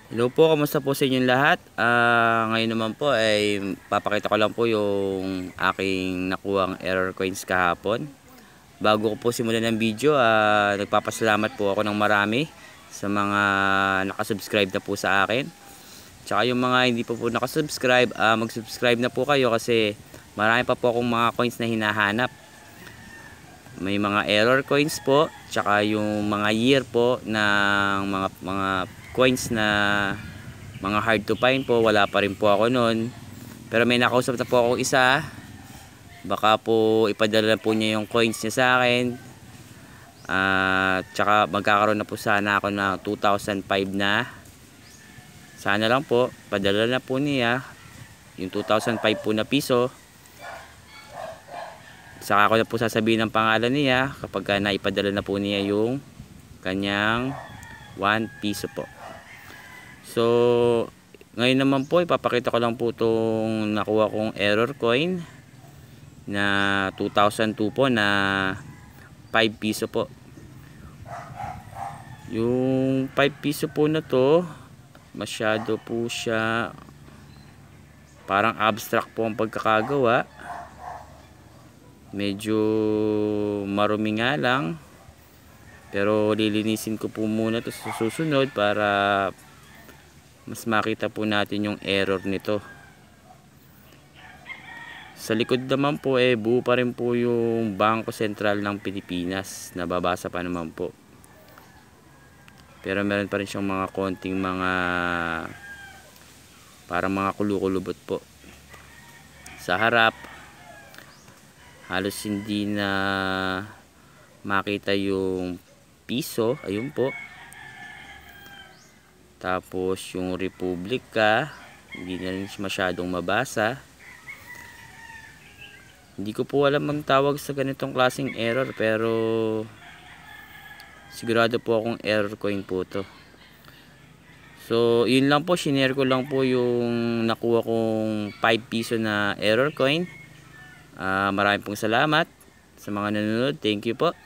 Hello po, kamusta po sa inyong lahat? Ngayon naman po ay papakita ko lang po yung aking nakuhang error coins kahapon. Bago ko po simulan ng video, nagpapasalamat po ako ng marami sa mga nakasubscribe na po sa akin. Tsaka yung mga hindi po nakasubscribe, mag-subscribe na po kayo kasi marami pa po akong mga coins na hinahanap. May mga error coins po, tsaka yung mga year po ng mga coins na mga hard to find po, wala pa rin po ako noon. Pero may nakausap na po ako isa, baka po ipadala na po niya yung coins niya sa akin. Tsaka magkakaroon na po sana ako na 2005 na. Sana lang po padala na po niya yung 2005 po na piso. Saka ako na po sasabihin ng pangalan niya kapag naipadala na po niya yung kanyang 1 piso po. So ngayon naman po ipapakita ko lang po itong nakuha kong error coin na 2002 po na 5 piso po. Yung 5 piso po na to, masyado po siya parang abstract po ang pagkakagawa. Medyo marumi nga lang, pero lilinisin ko po muna ito sa susunod para mas makita po natin yung error nito. Sa likod naman po buo pa rin po yung Bangko Sentral ng Pilipinas, nababasa pa naman po, pero meron pa rin siyang mga konting mga parang mga kulukulubot po sa harap. Halos hindi na makita yung piso, ayun po. Tapos yung Republika, hindi na rin masyadong mabasa. Hindi ko po alam ang tawag sa ganitong klaseng error, pero sigurado po akong error coin po to. So yun lang po, shinare ko lang po yung nakuha kong 5 piso na error coin. Maraming pong salamat sa mga nanonood. Thank you po.